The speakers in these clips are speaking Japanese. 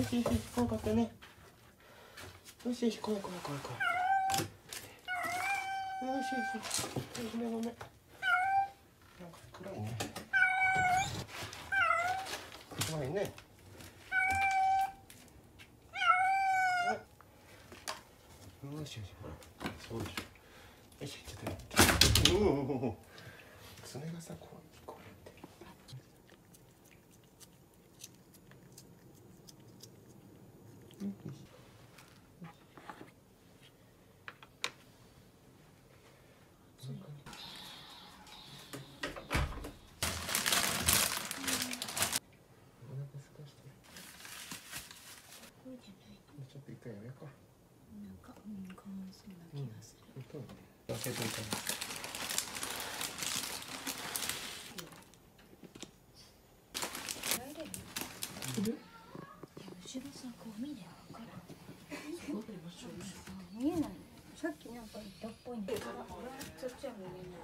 しよし、怖かったね。よしよし、怖い怖い怖い怖い。よしよしよし、ごめんごめん。なんか暗いね。暗いね。よしよし、ほら、そうでしょ。よし、ちょっとやって。爪がさ、こうやって。ちょっと一回やめようか。 なんか、かわいそうな気がする。 開けといたら。 後ろさ、こう見りゃわかる。見えない。さっきなんか言ったっぽいんだけど。そっちは見えない。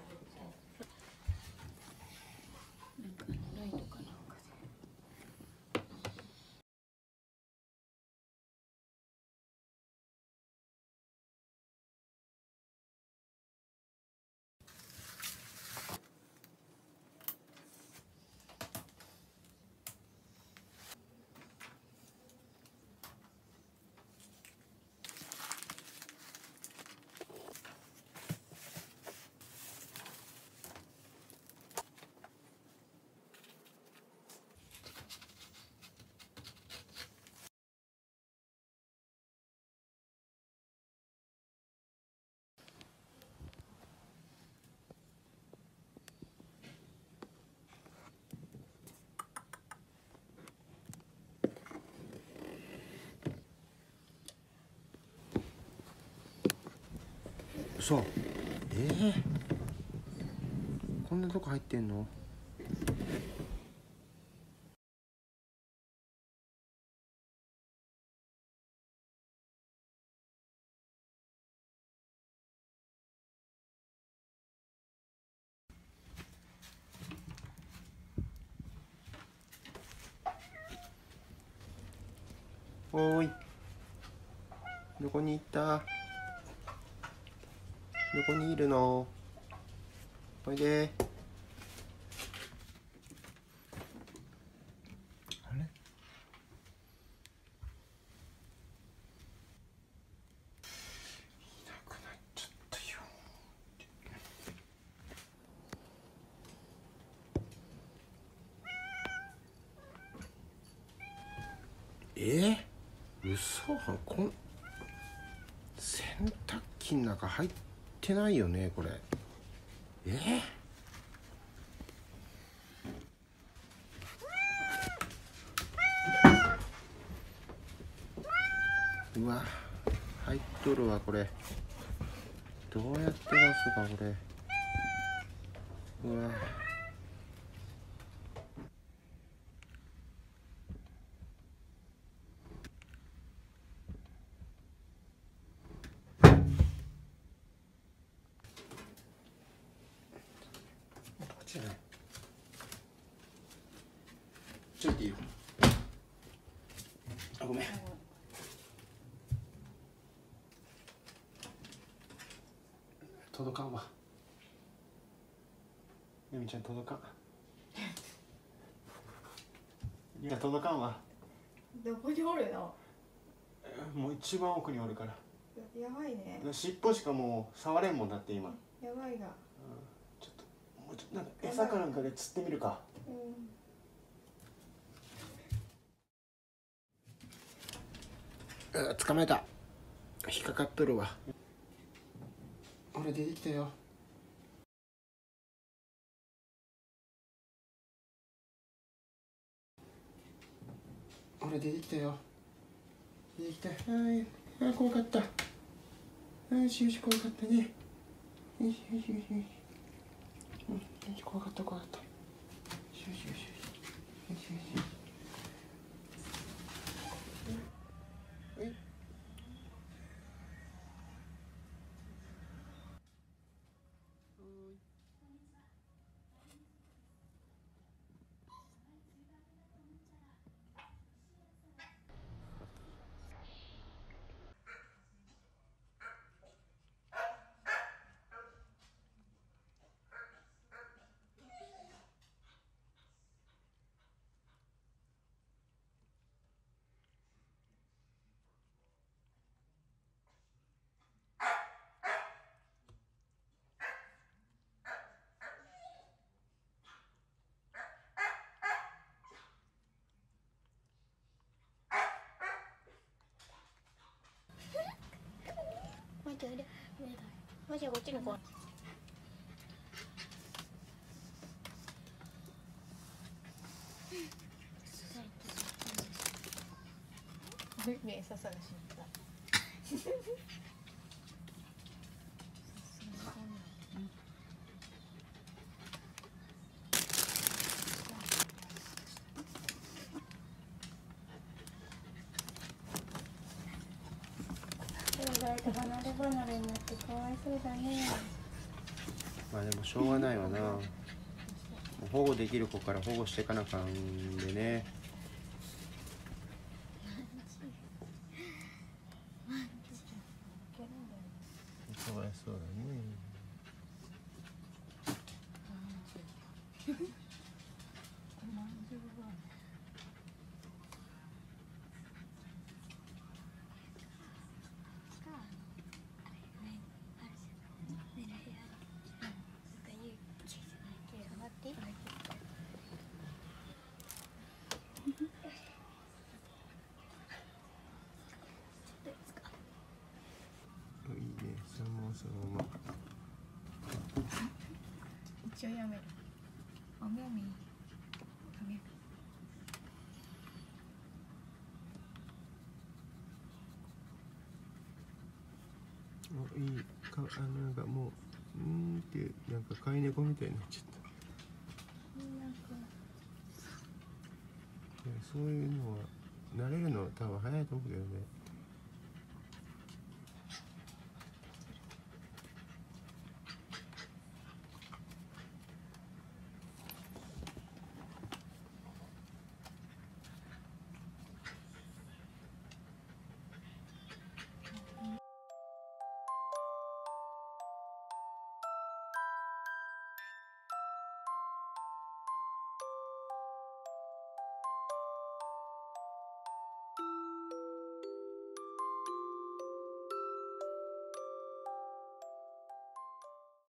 なんかライトかなんかで。 そう。こんなとこ入ってんの？おーい。どこに行った？どこにいるの？おいで。あれ？いなくなっちゃったよ。嘘？洗濯機の中入ってないよねこれ。うわ、入っとるわこれ。どうやって出すかこれ。うわ。こっちじゃない。ちょっといいよ。あ、ごめん。届かんわ。ゆみちゃん届かん。いや届かんわ。 どこにおるの？ もう一番奥におるから。 やばいね。 尻尾しかもう触れんもんだって今。 やばいが。 ちょっともうちょっとなんか餌かなんかで釣ってみるか。捕まえた。引っかかっとるわ。俺出てきたよ。俺出てきたよ。出てきた。はい、怖かった。よしよし、怖かったね。よしよしよしよし。よし、怖かった怖かった。よしよしよしよし。よしよしよし。 おいで。マジでこっちの子。 ね、笹が死んだ。 誰と離れ離れになってかわいそうだね。 まあでもしょうがないわな。保護できる子から保護していかなあかんでね。かわいそうだね。いいね、そのままそのまま。 一応やめる。おめみ。おめみ。 いいか、なんかもうってなんか飼い猫みたいになっちゃった。いや、そういうのは慣れるの多分早いと思うけどね。